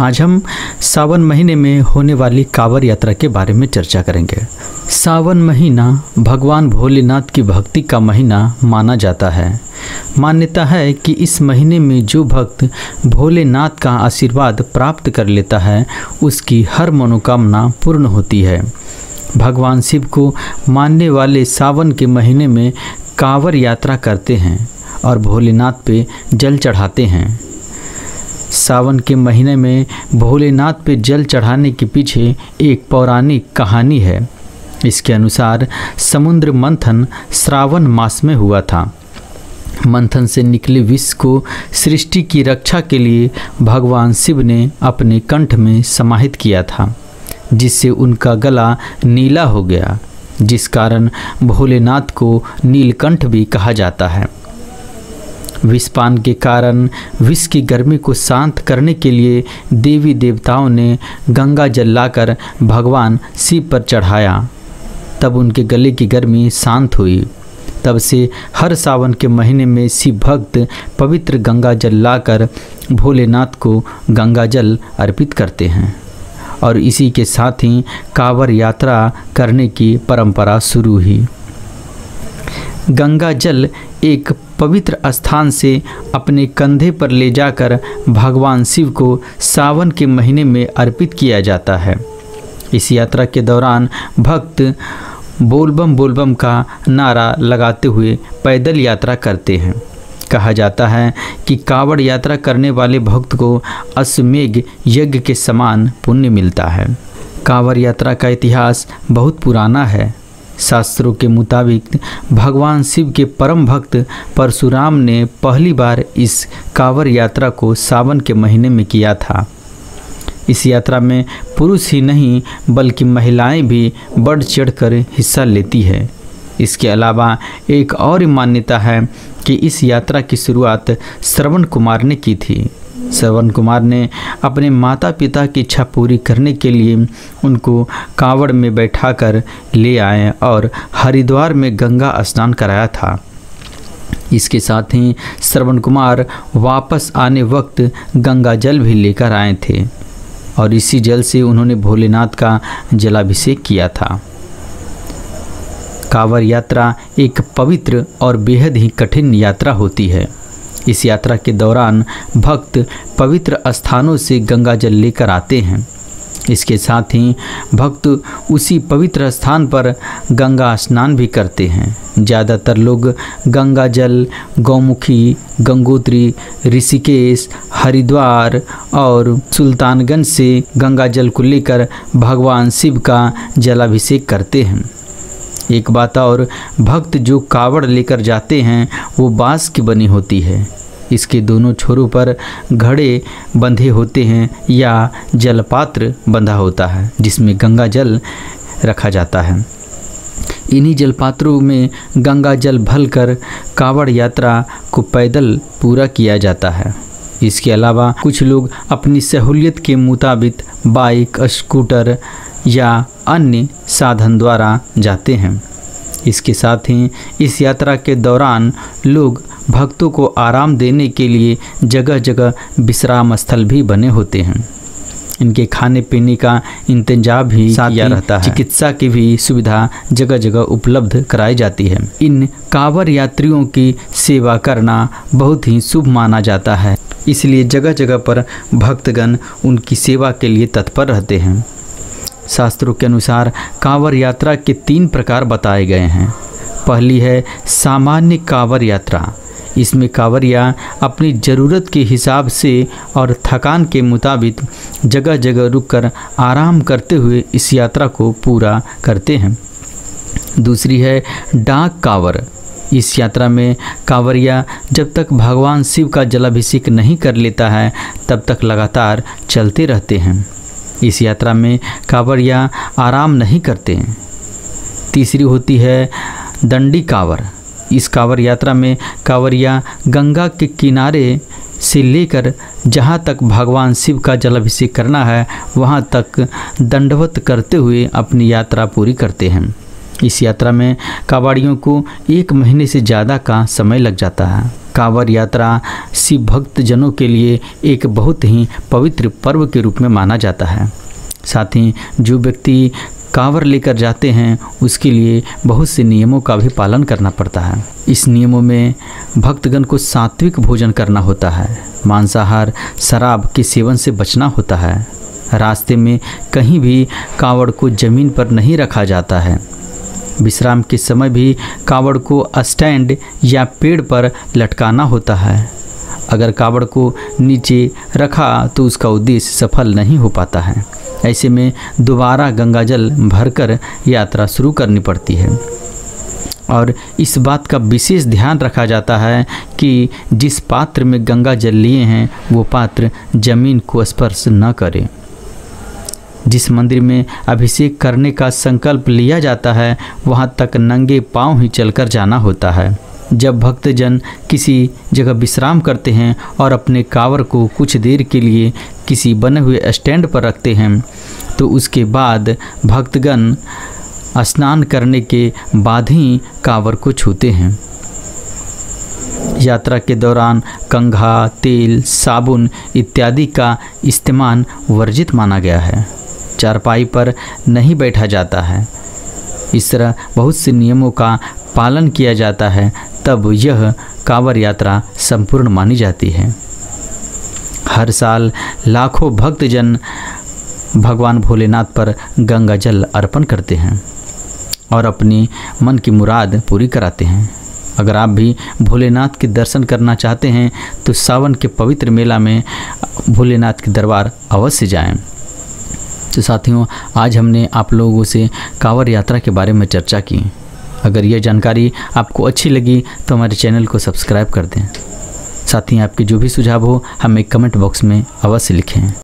आज हम सावन महीने में होने वाली कांवड़ यात्रा के बारे में चर्चा करेंगे। सावन महीना भगवान भोलेनाथ की भक्ति का महीना माना जाता है। मान्यता है कि इस महीने में जो भक्त भोलेनाथ का आशीर्वाद प्राप्त कर लेता है उसकी हर मनोकामना पूर्ण होती है। भगवान शिव को मानने वाले सावन के महीने में कांवड़ यात्रा करते हैं और भोलेनाथ पे जल चढ़ाते हैं। सावन के महीने में भोलेनाथ पे जल चढ़ाने के पीछे एक पौराणिक कहानी है। इसके अनुसार समुद्र मंथन श्रावण मास में हुआ था। मंथन से निकले विष को सृष्टि की रक्षा के लिए भगवान शिव ने अपने कंठ में समाहित किया था, जिससे उनका गला नीला हो गया, जिस कारण भोलेनाथ को नीलकंठ भी कहा जाता है। विषपान के कारण विष की गर्मी को शांत करने के लिए देवी देवताओं ने गंगा जल लाकर भगवान शिव पर चढ़ाया। तब उनके गले की गर्मी शांत हुई। तब से हर सावन के महीने में शिव भक्त पवित्र गंगा जल लाकर भोलेनाथ को गंगा जल अर्पित करते हैं और इसी के साथ ही कांवड़ यात्रा करने की परंपरा शुरू हुई। गंगा जल एक पवित्र स्थान से अपने कंधे पर ले जाकर भगवान शिव को सावन के महीने में अर्पित किया जाता है। इस यात्रा के दौरान भक्त बोलबम बोलबम का नारा लगाते हुए पैदल यात्रा करते हैं। कहा जाता है कि कांवड़ यात्रा करने वाले भक्त को अश्वमेध यज्ञ के समान पुण्य मिलता है। कांवड़ यात्रा का इतिहास बहुत पुराना है। शास्त्रों के मुताबिक भगवान शिव के परम भक्त परशुराम ने पहली बार इस कांवड़ यात्रा को सावन के महीने में किया था। इस यात्रा में पुरुष ही नहीं बल्कि महिलाएं भी बढ़ चढ़कर हिस्सा लेती है। इसके अलावा एक और मान्यता है कि इस यात्रा की शुरुआत श्रवण कुमार ने की थी। श्रवण कुमार ने अपने माता पिता की इच्छा पूरी करने के लिए उनको कांवड़ में बैठाकर ले आए और हरिद्वार में गंगा स्नान कराया था। इसके साथ ही श्रवण कुमार वापस आने वक्त गंगा जल भी लेकर आए थे और इसी जल से उन्होंने भोलेनाथ का जलाभिषेक किया था। कांवड़ यात्रा एक पवित्र और बेहद ही कठिन यात्रा होती है। इस यात्रा के दौरान भक्त पवित्र स्थानों से गंगा जल लेकर आते हैं। इसके साथ ही भक्त उसी पवित्र स्थान पर गंगा स्नान भी करते हैं। ज़्यादातर लोग गंगा जल गौमुखी, गंगोत्री, ऋषिकेश, हरिद्वार और सुल्तानगंज से गंगा जल को लेकर भगवान शिव का जलाभिषेक करते हैं। एक बात और, भक्त जो कांवड़ लेकर जाते हैं वो बांस की बनी होती है। इसके दोनों छोरों पर घड़े बंधे होते हैं या जलपात्र बंधा होता है जिसमें गंगा जल रखा जाता है। इन्हीं जलपात्रों में गंगा जल भरकर कांवड़ यात्रा को पैदल पूरा किया जाता है। इसके अलावा कुछ लोग अपनी सहूलियत के मुताबिक बाइक, स्कूटर या अन्य साधन द्वारा जाते हैं। इसके साथ ही इस यात्रा के दौरान लोग भक्तों को आराम देने के लिए जगह जगह विश्राम स्थल भी बने होते हैं। इनके खाने पीने का इंतजाम भी किया रहता है। चिकित्सा की भी सुविधा जगह जगह उपलब्ध कराई जाती है। इन कांवड़ यात्रियों की सेवा करना बहुत ही शुभ माना जाता है, इसलिए जगह जगह पर भक्तगण उनकी सेवा के लिए तत्पर रहते हैं। शास्त्रों के अनुसार कांवड़ यात्रा के 3 प्रकार बताए गए हैं। पहली है सामान्य कांवड़ यात्रा। इसमें कांवड़िया अपनी ज़रूरत के हिसाब से और थकान के मुताबिक जगह जगह रुककर आराम करते हुए इस यात्रा को पूरा करते हैं। दूसरी है डाक कांवड़। इस यात्रा में कांवड़िया जब तक भगवान शिव का जलाभिषेक नहीं कर लेता है तब तक लगातार चलते रहते हैं। इस यात्रा में कांवड़िया आराम नहीं करते हैं। तीसरी होती है दंडी कांवड़। इस कांवड़ यात्रा में कांवड़िया गंगा के किनारे से लेकर जहाँ तक भगवान शिव का जलाभिषेक करना है वहाँ तक दंडवत करते हुए अपनी यात्रा पूरी करते हैं। इस यात्रा में कांवड़ियों को 1 महीने से ज़्यादा का समय लग जाता है। कांवड़ यात्रा शिव भक्त जनों के लिए एक बहुत ही पवित्र पर्व के रूप में माना जाता है। साथ ही जो व्यक्ति कांवड़ लेकर जाते हैं उसके लिए बहुत से नियमों का भी पालन करना पड़ता है। इस नियमों में भक्तगण को सात्विक भोजन करना होता है, मांसाहार शराब के सेवन से बचना होता है। रास्ते में कहीं भी कांवड़ को जमीन पर नहीं रखा जाता है। विश्राम के समय भी कांवड़ को स्टैंड या पेड़ पर लटकाना होता है। अगर कांवड़ को नीचे रखा तो उसका उद्देश्य सफल नहीं हो पाता है। ऐसे में दोबारा गंगाजल भरकर यात्रा शुरू करनी पड़ती है और इस बात का विशेष ध्यान रखा जाता है कि जिस पात्र में गंगा जल लिए हैं वो पात्र जमीन को स्पर्श न करे। जिस मंदिर में अभिषेक करने का संकल्प लिया जाता है वहाँ तक नंगे पांव ही चलकर जाना होता है। जब भक्तजन किसी जगह विश्राम करते हैं और अपने कांवड़ को कुछ देर के लिए किसी बने हुए स्टैंड पर रखते हैं तो उसके बाद भक्तगण स्नान करने के बाद ही कांवड़ को छूते हैं। यात्रा के दौरान कंघा, तेल, साबुन इत्यादि का इस्तेमाल वर्जित माना गया है। चारपाई पर नहीं बैठा जाता है। इस तरह बहुत से नियमों का पालन किया जाता है, तब यह कांवड़ यात्रा संपूर्ण मानी जाती है। हर साल लाखों भक्तजन भगवान भोलेनाथ पर गंगा जल अर्पण करते हैं और अपनी मन की मुराद पूरी कराते हैं। अगर आप भी भोलेनाथ के दर्शन करना चाहते हैं तो सावन के पवित्र मेला में भोलेनाथ के दरबार अवश्य जाएं। तो साथियों, आज हमने आप लोगों से कांवड़ यात्रा के बारे में चर्चा की। अगर यह जानकारी आपको अच्छी लगी तो हमारे चैनल को सब्सक्राइब कर दें। साथ ही आपके जो भी सुझाव हो हमें कमेंट बॉक्स में अवश्य लिखें।